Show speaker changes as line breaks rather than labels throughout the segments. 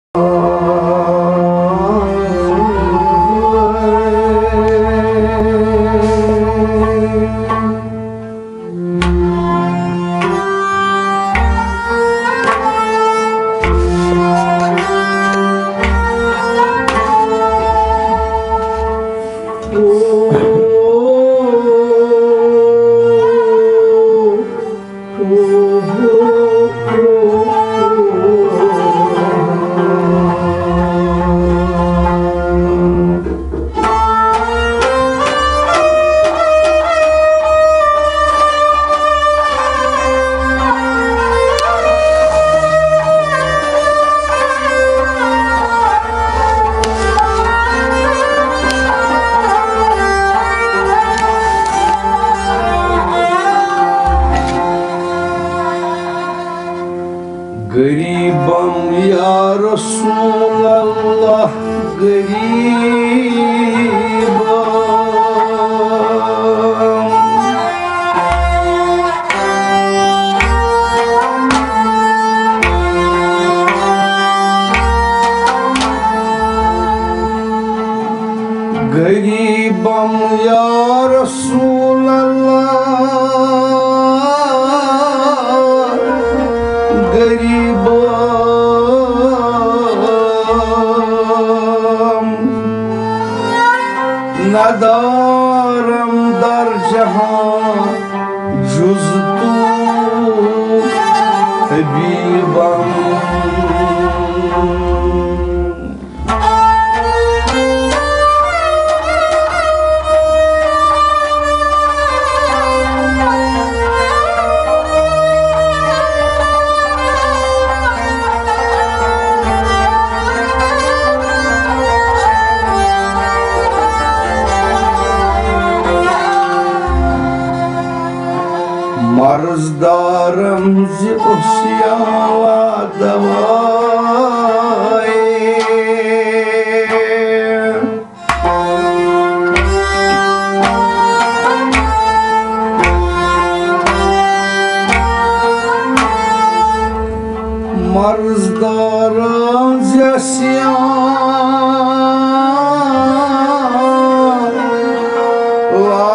गरीबम या रसूल अल्लाह गरीबम या रसूल नदारम दर जहां जुज तू हबीबम मर्जदारम ज़ उस्यावा दवाए मर्जदारम ज़ उस्यावा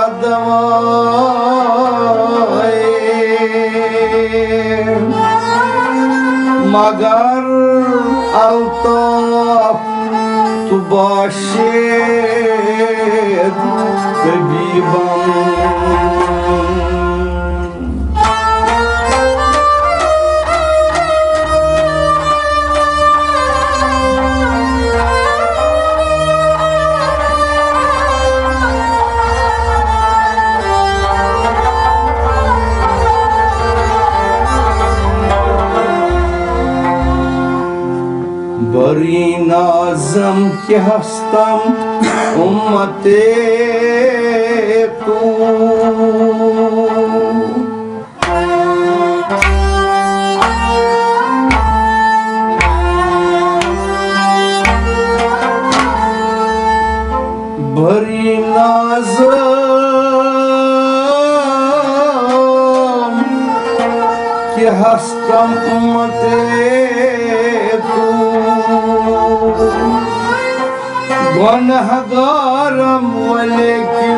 दवाए मगर अल्ताफ तु बाशिद तबीबम बरी नाज़म के हस्तम उम्मते तू बरी नाज़म के हस्तम उम्मते गुनहगारम वलेकिन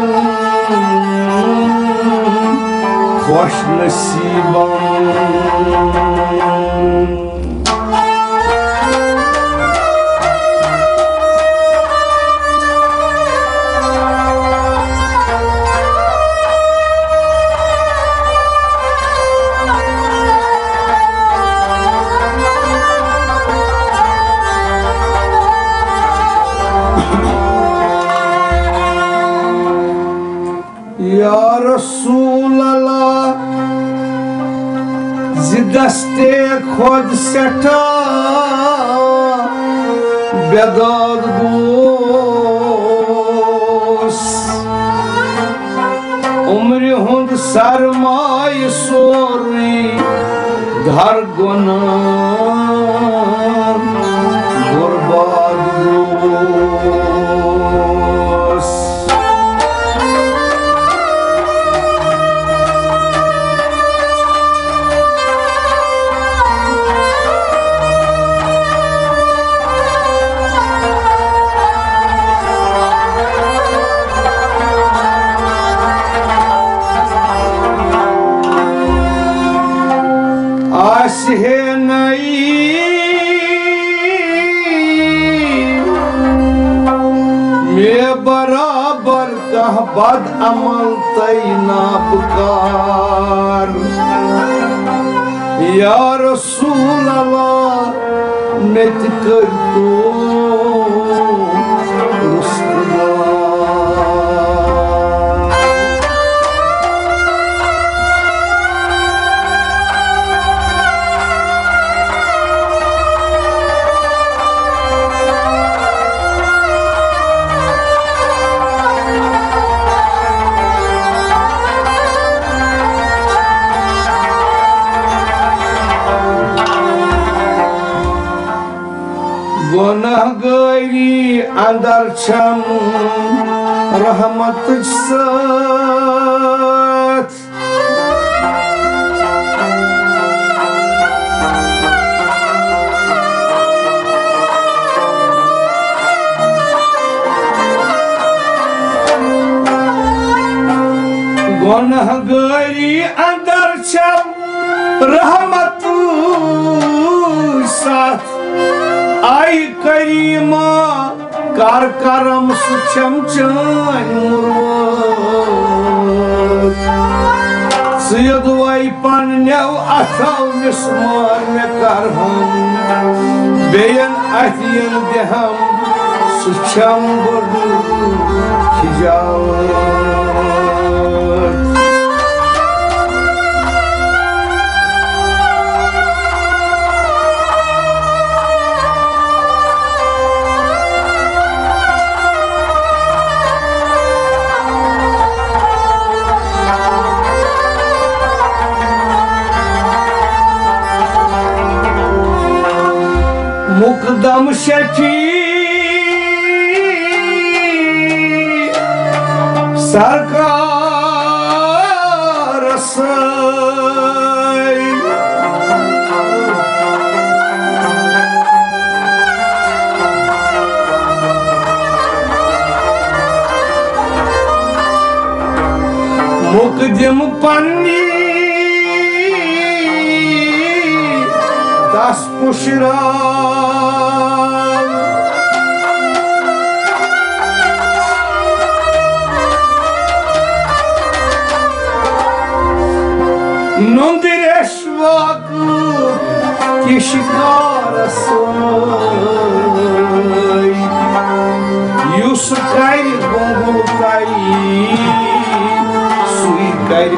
खुश नसीबम या रसूल अल्लाह जिदस्ते खुद सठा बेदाद गोस उम्र हुंद सरमाय सोरी धर गुना बर्बाद गोस कह बद अमल तैना पुकार या रसूल अल्लाह मेत कर तो गुनहगारी अंदर छम रहमत साथ गुनहगारी अंदर छम रहमत साथ आई करीमा कर करम सुचम चान मुर्वत सयद वाई पन्नेव अथव मिस्मार में कर हम बेयन अथियन देहम सुचम बड़ खिजावत मुकदम शफी सरकार सई मुकदम पन्नी दस पुशरा नंदिरेश्वर की शिकार युस कर गोंगुलताई सुई कर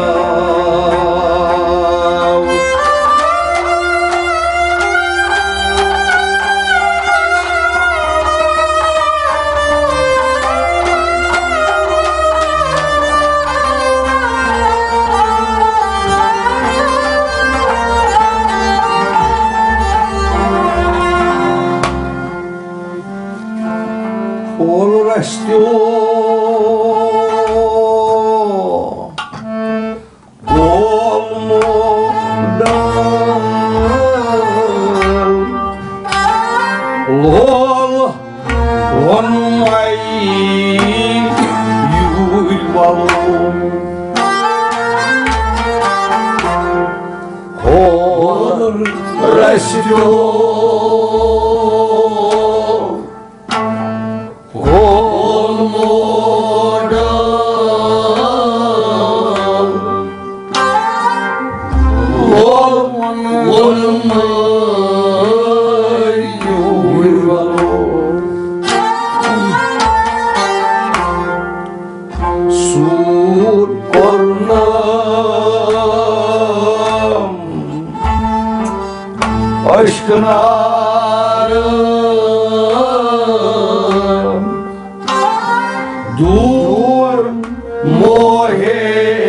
दूर मोहे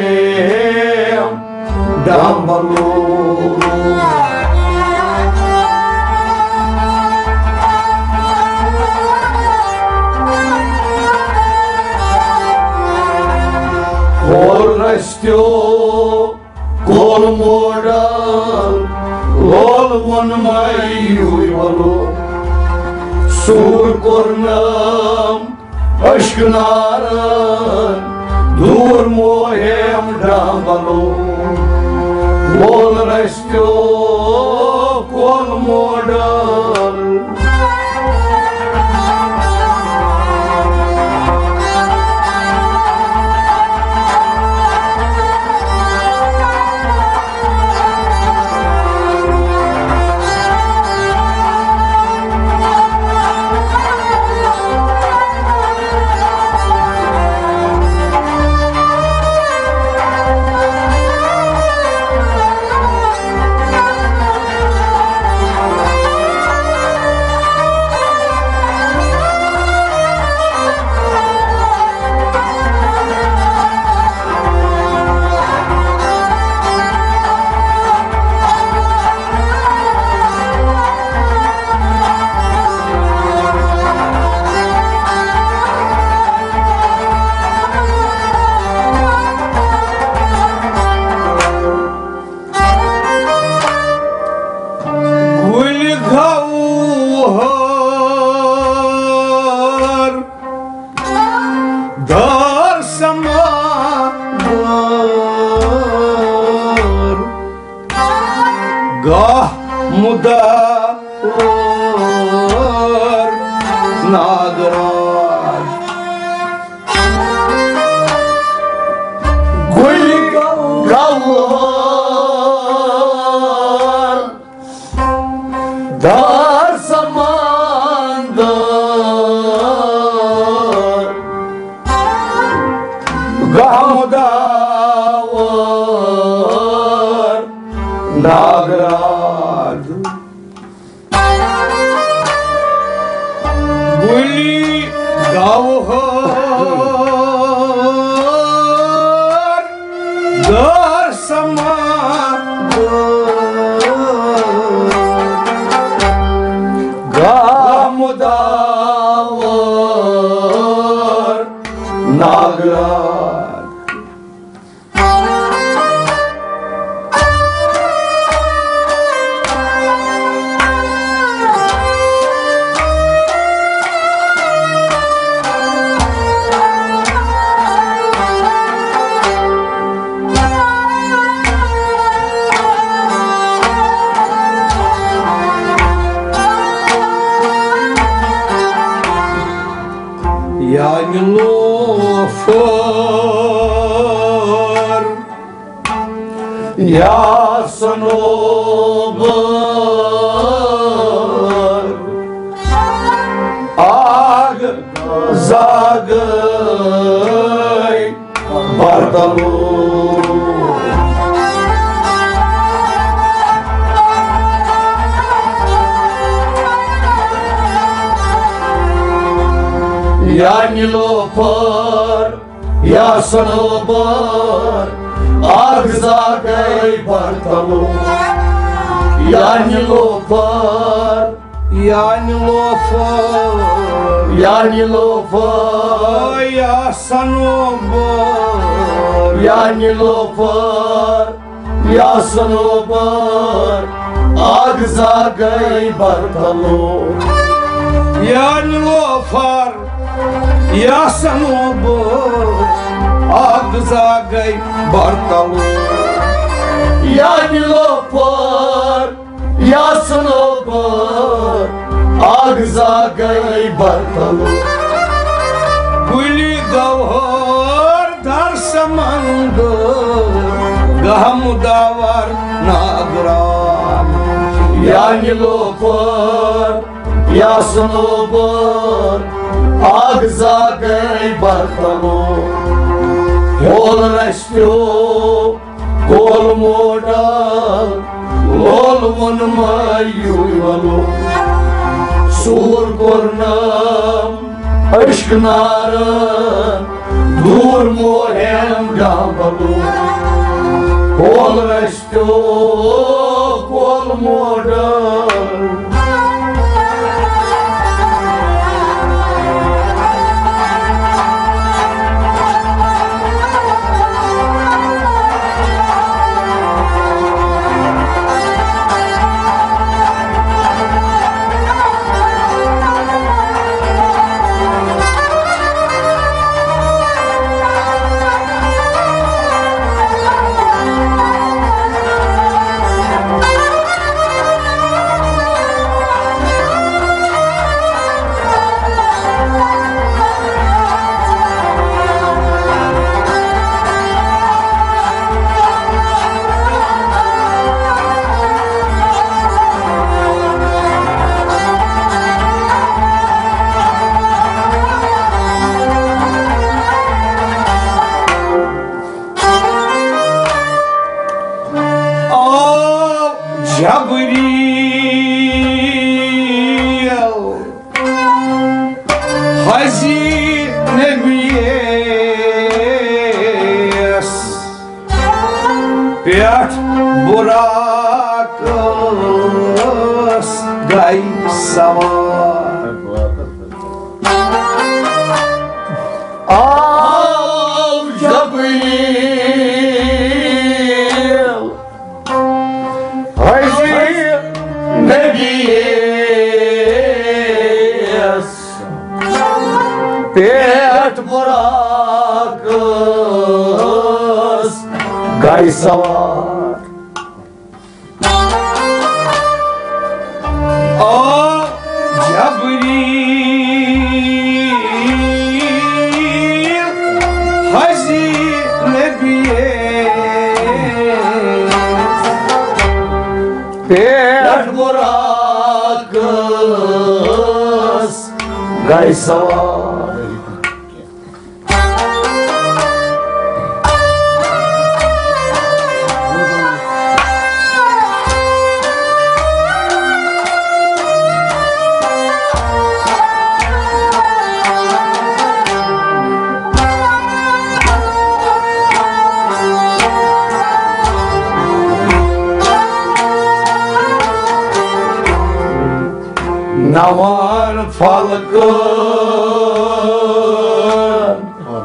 डांबलो रस्त्यो कोल मोडल लोल वन मायु वलो सूर कोरनम अश्कनारन दूर मोहेम डांबलो लोल रस्त्यो कोल मोडल gah mudar nagrad gul gavar dar samandar gah mudar nagrad guli gavhar dar samandar gah mudar nagrad Я не лофар, я санобар, аг загай барталу. Я не лопар, я санобар, ах загай барталу. Я не лопар, я не лопар, я не лопар, я санобар. Я не лопар, я санобар, ах загай барталу. Я не лопар, я санобар, аг загай барталу. Я не лопар, я санобар, аг загай барталу. Гули гавхар дар самандar, гах мудавар nagrad. Я не лопар, я санобар, аг загай барталу. Гол растет, гол модал, гол вон маювалу. Сур корнам, aşk narın, durmuhem dambalu. Gol rastyok, gol modal. Джабрил, Хази Небес, пять буракос гай сама. Джабрил, Небес, пять буракос гай сама. Cebril Hazine Pet burakas Gaysavar Navan falkın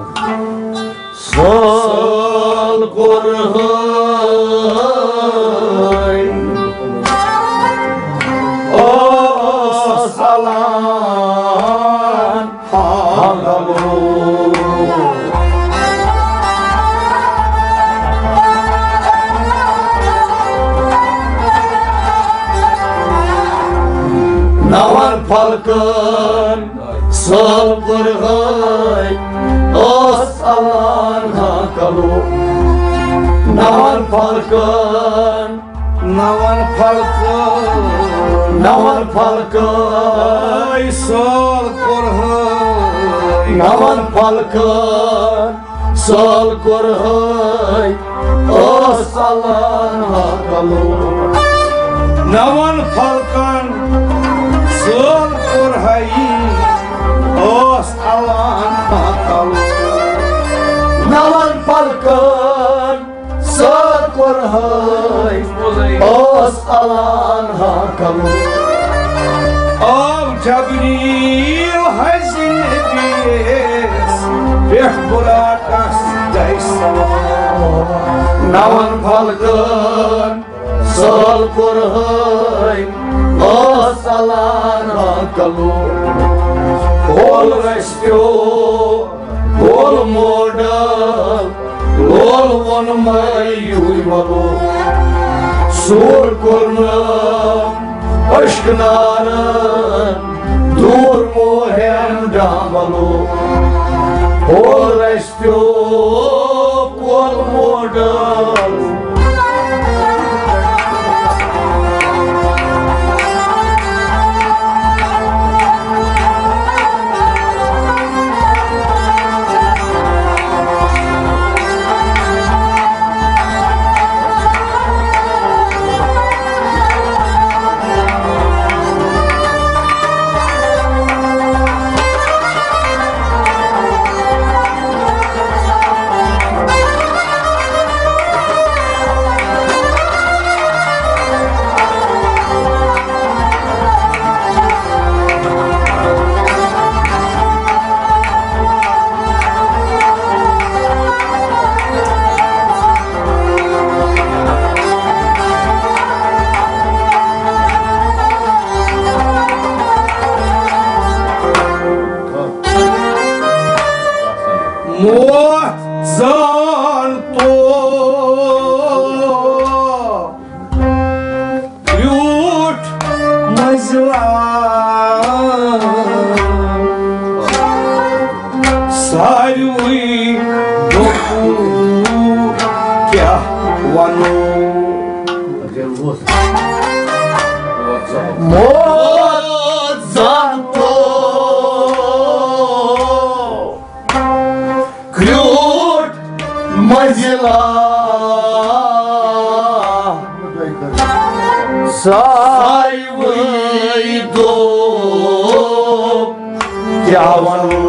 sol kurhay o salan hangalu Navan falkın sol kurhay os alan hakalu Navan falkın sol kurhay Navan falkın sol kurhay os alan hakalu Navan falkın sol kurhay os alan hakalu Navan falkın sol kurhay os alan hakalu Av Cebril hazine bis Beh burakas gaysavar Navan falkın sol kurhay os alan hakalu Ol restyo ol modal ol vonmay uymalu sur kurnam aşknarın dur muhem damalu Ol restyo ol modal Zanto Lut mazlan Sarui doku kya wano Zanto Mazila Saivaido Kyavano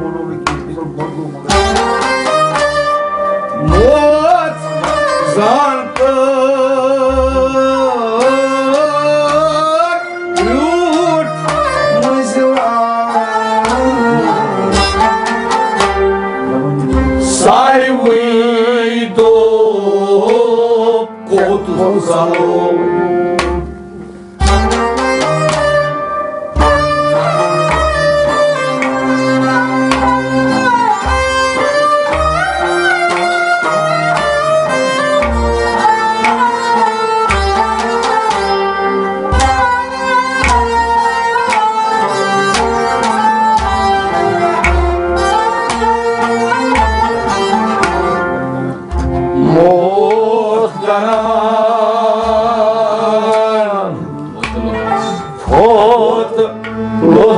Mot Zanto Lut Mazila Saivaido Kotu Salom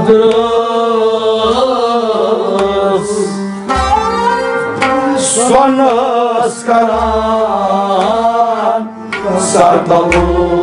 modrăs Soană scaran Sartalu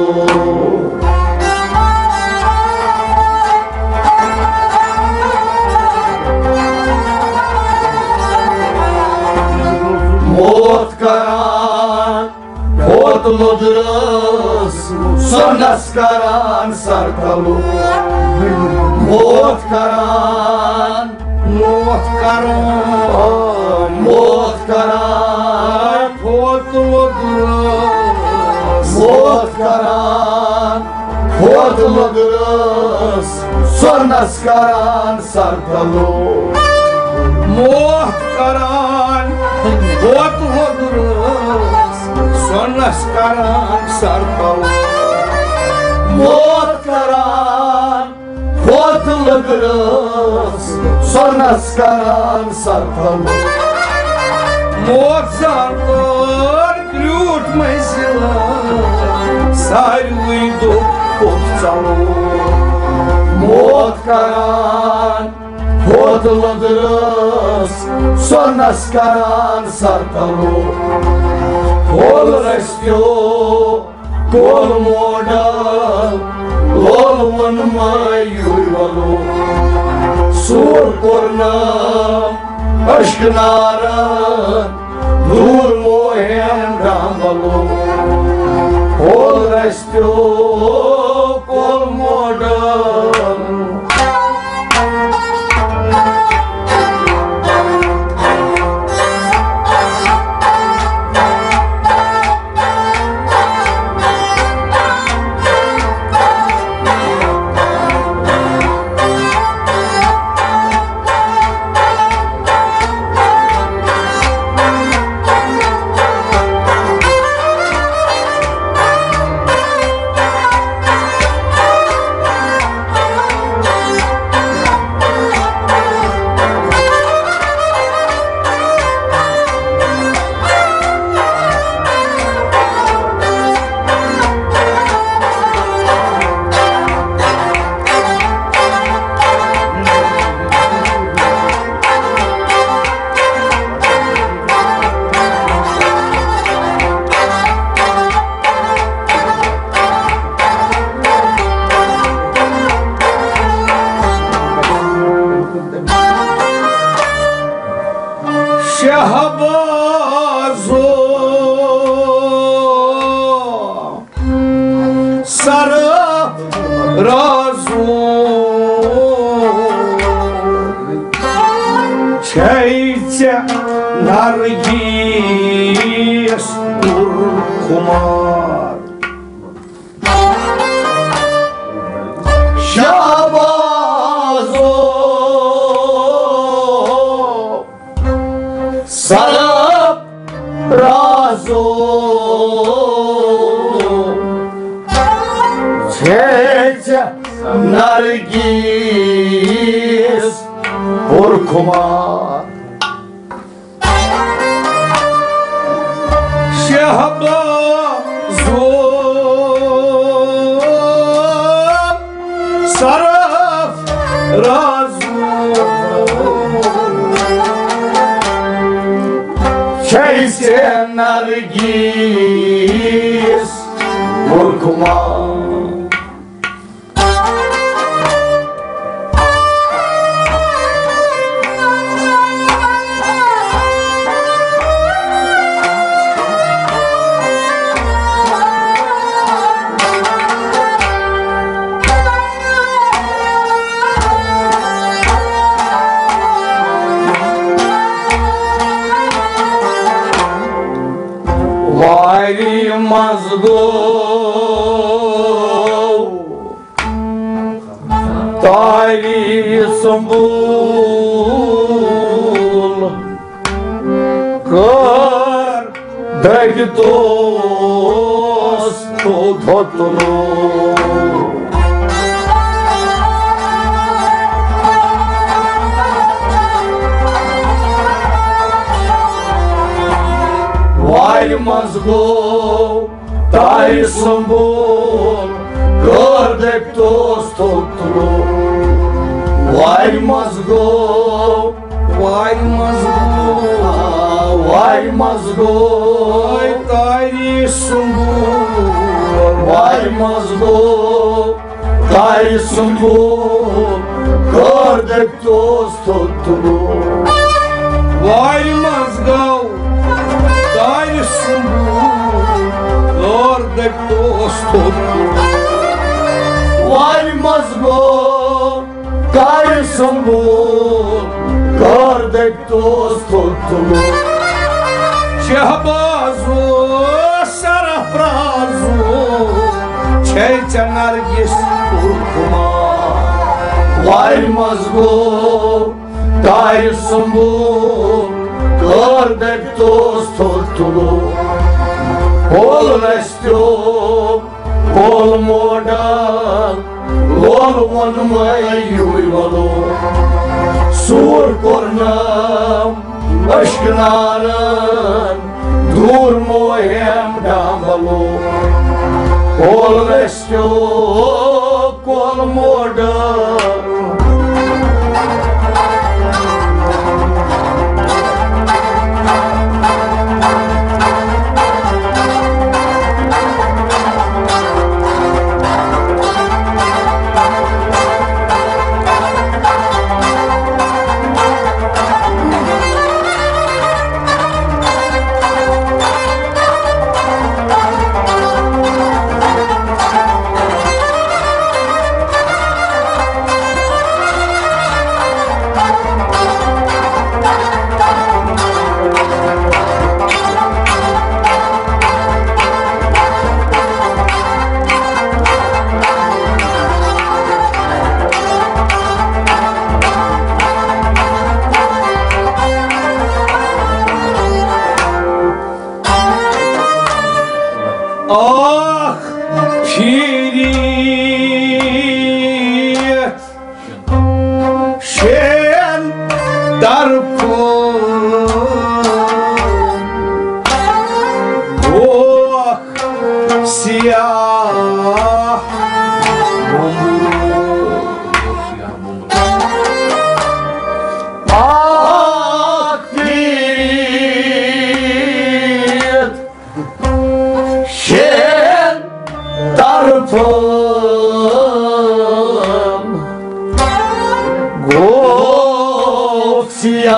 Mod caran Mod modrăs Soană scaran Sartalu Mod caran Mod caran Mod caran Mod modrăs Mod caran Mod modrăs Soană scaran Sartalu Mod caran Mod modrăs Soană scaran Sartalu Mod caran Mod modrăs Soană scaran Sartalu Mod zantor Крют мой сила Царь выйду под залу Mod caran Mod modrăs Soană scaran Sartalu Kol rastio Kol modal Lol man mayurvalu Sur kornam Aşknaran Nur mohem dambalu Kol rastio Kol modal Şahbazo Sarı razu Çeyce nargis kurkumar Şahbazo Sarap razo Çece nargis Kurkumar Şehbazo Sarap razo Çeyse nargis Kurkumar Vay mazgul Tayri sambul Kar degtos Todhotlu Vay mazgul Tayri sambul Kar degtos Todhotlu Vai mazgo,
Vai mazgo,
vai mazgo,
vai tari sumbur,
vai mazgo, tai sumbu, gördük dost tutulu.
vai mazgau, tari sumbur, gördük dostum.
Vai mazgo, tai sumbu, gördük dost tutulu.
Şehbazu, sarafrazu, çeyçe nergis kurkuma.
Vai mazgo, tai sumbu, gördük dost tutulu. Kol vestio, kol modal, kol vanmayuyvalu. Sur kornam, aşkınarın, durmo hem dambalu. Kol vestio, kol modal.
Ah Pirit şen darpın oh siyah
Ak bir şen darpım gok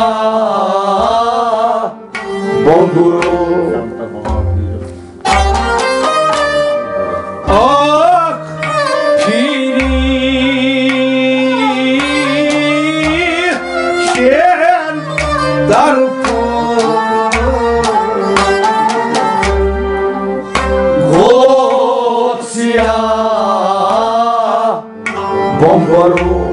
siyah bondurum
ak pirit şen darpın
gok siyah bondurum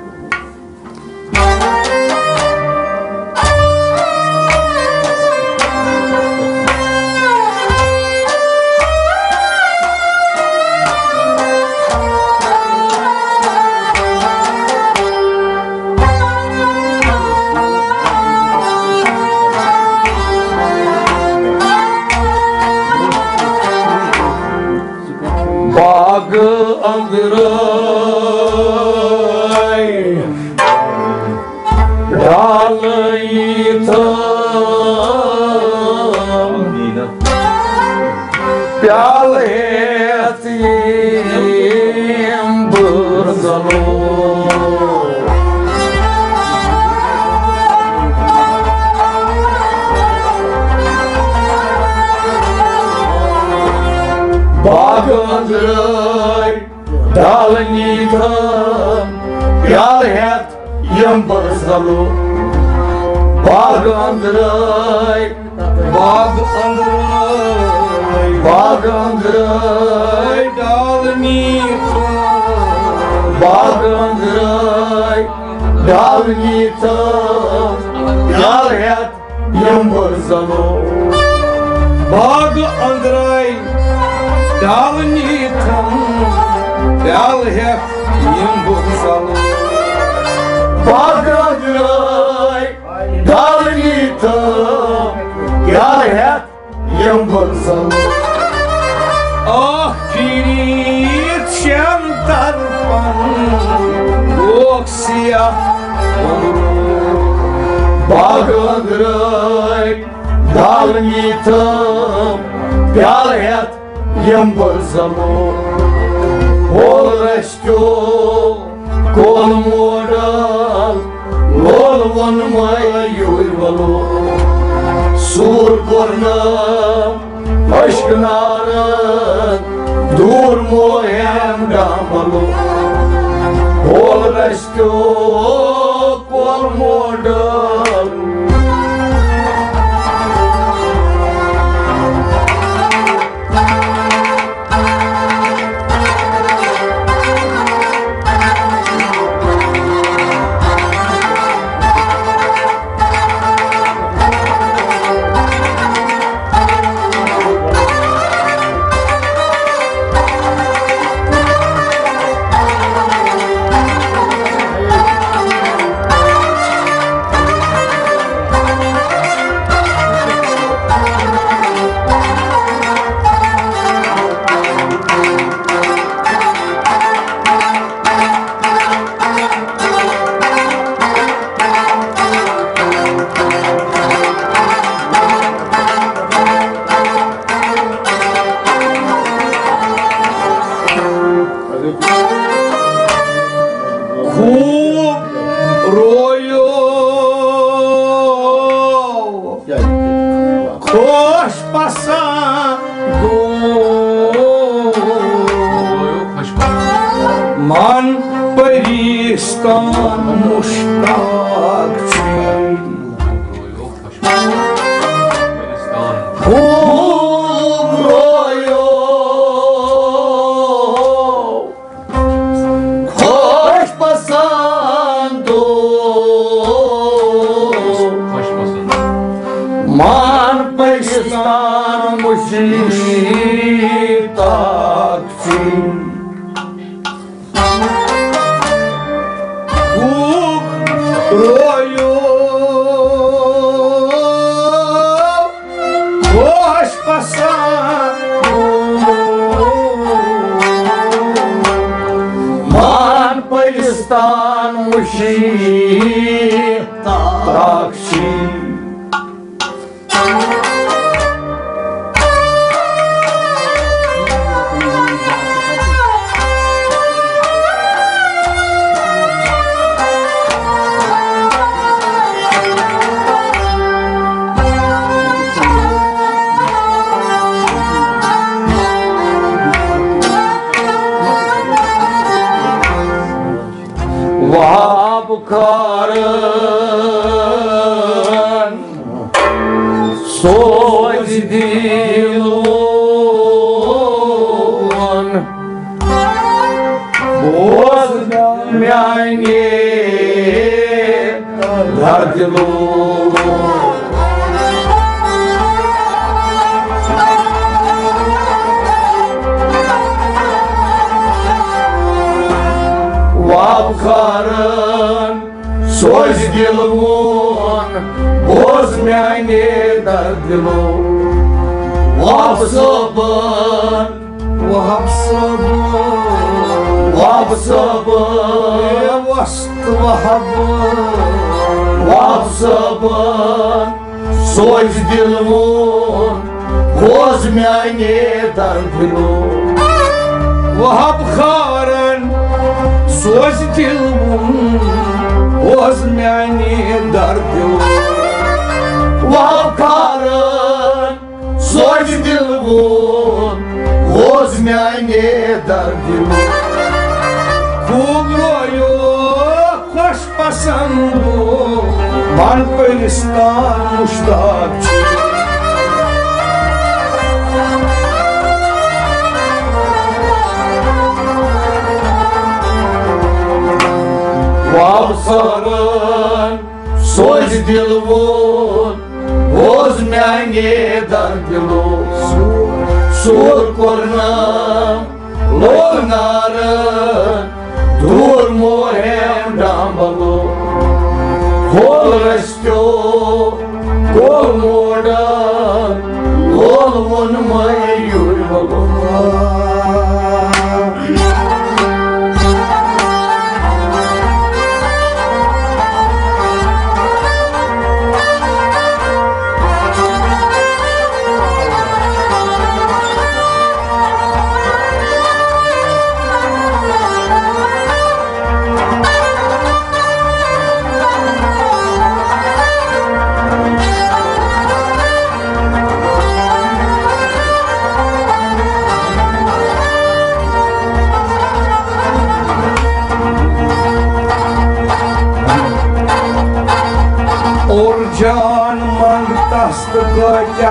Bagı andıray Dalı yitam Pyal etiyim bırzalı Bagandray dalnitam Pyalhet yambazdalu Bagandray Bagandray Bagandray dalnitam Pyalhet yambazdalu
Bag Andray Dalnitam Dalhef Yimbuzalu
Bagandray dalnitam Pyalhet yambazdalu
Ah pirit şen darpan Gok Rusia
Bagandrai dalnitam Пялет ем бързамо Ол растюл Кол морал Лол вон май юйвало Сур корнам Aşkınarın Dur moyem damalo Ol resto Kol modal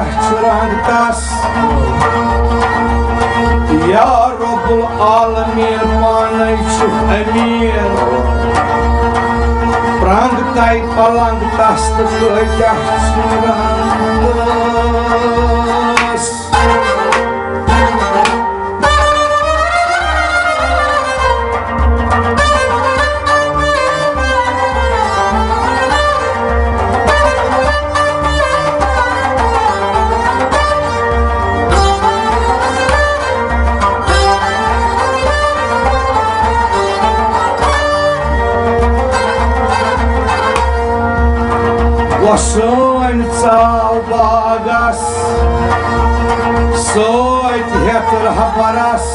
rangtas Ya Rabbul Alamin manaiç amin Prangtai palangtas tekejah rangtas Soin cal bagas Soit heter haparas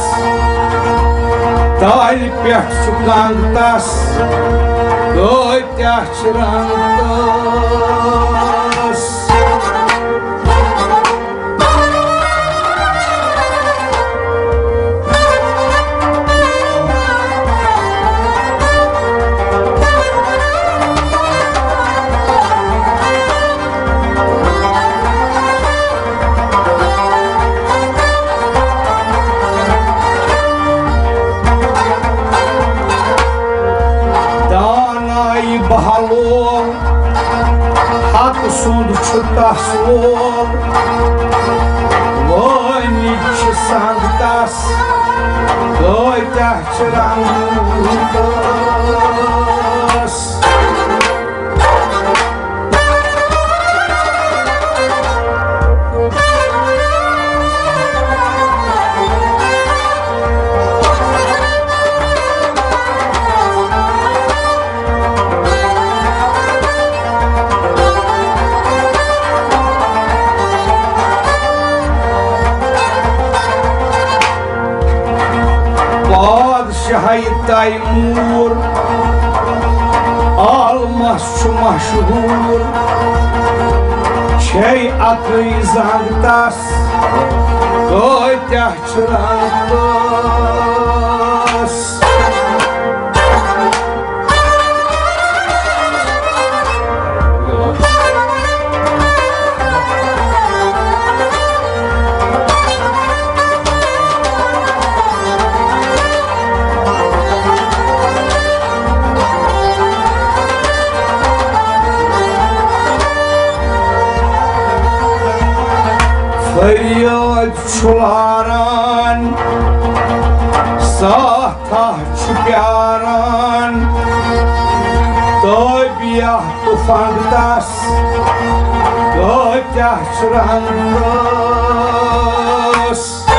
Tal pech çukantas Goy tehçirantas Bahalol Hakkı sundu çıtasol Vaniçi santas Goy tehçirantas Taymur almaz şu maşhur Çey akı zangtas Goy tehçirantas Feryat çularan Sahtah çüpyaran Doybiyah tufangdas Doy tehçirantas